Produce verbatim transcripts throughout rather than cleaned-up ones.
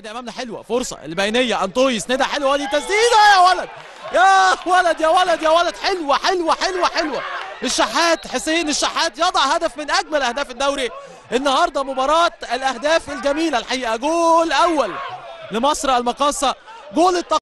ادي امامنا حلوه فرصه البينيه انطوي يسندها حلوه دي تسديده يا ولد يا ولد يا ولد يا ولد حلوه حلوه حلوه حلوه. الشحات حسين الشحات يضع هدف من اجمل اهداف الدوري النهارده. مباراه الاهداف الجميله الحقيقه. جول اول لمصر المقاصه. جول التق...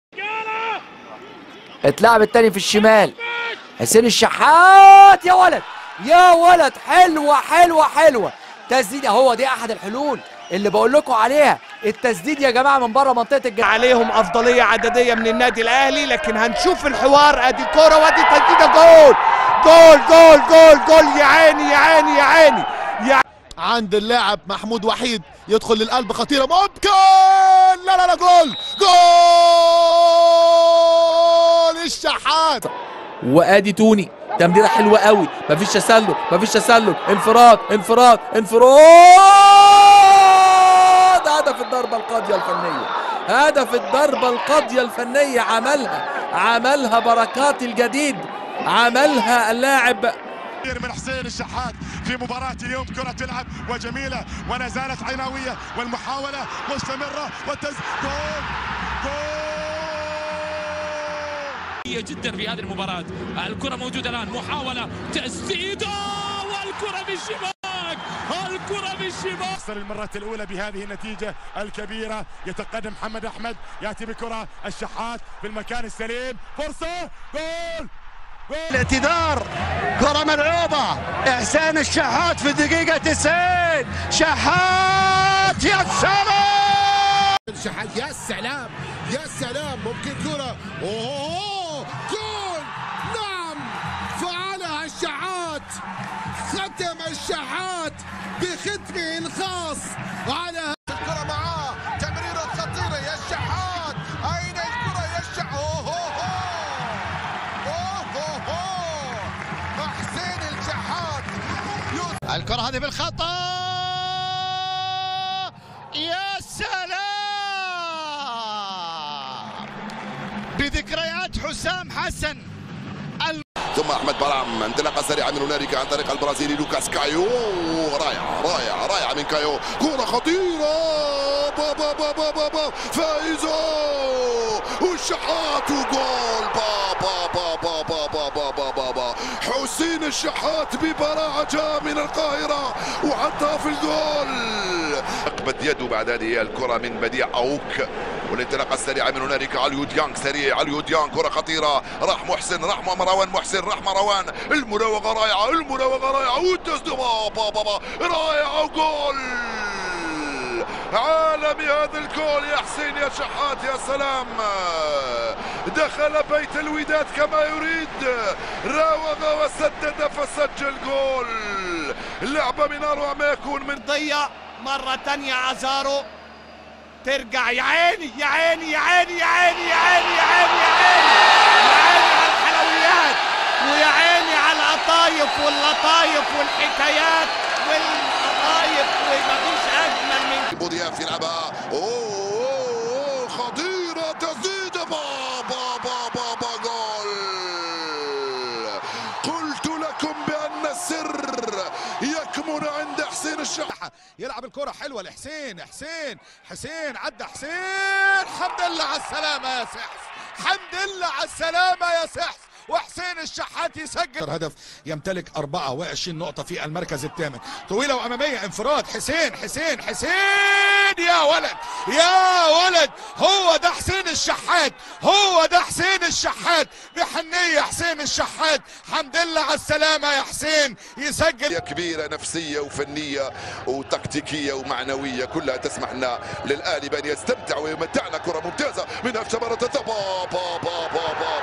اتلعب التاني في الشمال حسين الشحات يا ولد يا ولد حلوه حلوه حلوه تسديده. هو دي احد الحلول اللي بقول لكم عليها. التسديد يا جماعه من بره منطقه الجزاء عليهم افضليه عدديه من النادي الاهلي، لكن هنشوف الحوار. ادي كوره وادي تسديده جول جول جول جول جول. يا عيني يا عيني يا عيني يا عند اللاعب محمود وحيد يدخل للقلب خطيره ممكن لا لا لا جول جول الشحات. وادي توني تمريره حلوه قوي مفيش تسلل مفيش تسلل انفراد انفراد انفراد. هدف الضربه القاضيه الفنيه هدف الضربه القاضيه الفنيه عملها عملها بركات الجديد عملها اللاعب من حسين الشحات في مباراة اليوم. كرة تلعب وجميلة ولا زالت عناوية والمحاولة مستمرة والتسديد جول جول جدا في هذه المباراة. الكرة موجودة الآن محاولة تسديدة والكرة بالشباك الكرة بالشباك. يحصل المرة الأولى بهذه النتيجة الكبيرة. يتقدم محمد أحمد يأتي بكرة الشحات في المكان السليم فرصة جول. الاعتذار كرة ملعوبة إحسان الشحات في الدقيقة تسعين. شحات يا سلام الشحات يا سلام يا سلام. ممكن كرة اوه جول. نعم فعلها الشحات. ختم الشحات بختمه الخاص على الكرة معاه. تمريرة خطيرة يا الشحات. أين الكرة يا الشحات. أوه حسين الشحات. الكرة هذه بالخطأ يا سلام بذكريات حسام حسن. ثم احمد برام انطلاقه سريعه من هنالك عن طريق البرازيلي لوكاس كايو. رائعه رائعه رائعه من كايو. كره خطيره بابا بابا بابا فايزه والشحات وجول بابا بابا بابا بابا بابا. حسين الشحات ببراعه جاء من القاهره وحطها في الجول. اقبض يده بعد هذه الكره من بديع اوك والانطلاقه السريعه من هنالك عليو ديانج سريع. عليو ديانج كره خطيره راح محسن راح مروان محسن راح مروان. المراوغه رائعه المراوغه رائعه والتسديد بابا بابا رائعه وجول عالمي. هذا الجول يا حسين يا شحات يا سلام. دخل بيت الوداد كما يريد. راوغ وسدد فسجل جول. لعبه من اروع ما يكون من ضيع مرة ثانية عزارو ترجع. يا عيني يا عيني يا عيني يا عيني يا عيني يا عيني يا عيني يا عيني على الحلويات ويا عيني على القطايف واللطايف والحكايات والقطايف ومفيش اجمل من بودياف يلعبها. اوه خطيره تسديده بابا بابا بابا جول. قلت لكم بان السر يكمن عند حسين الشحات. يلعب الكرة حلوة لحسين. حسين حسين عدى حسين. حمد لله على السلامة يا سحس. حمد لله على السلامة يا سحس. وحسين الشحات يسجل هدف. يمتلك أربعة وعشرين نقطة في المركز الثامن. طويلة وأمامية انفراد حسين حسين حسين يا ولد يا ولد. هو ده حسين الشحات هو ده حسين الشحات بحنية. حسين الشحات حمد لله على السلامة يا حسين يسجل. كبيرة نفسية وفنية وتكتيكية ومعنوية كلها تسمح لنا للأهلي بأن يستمتع ويمتعنا. كرة ممتازة من أفشبرة بابا بابا بابا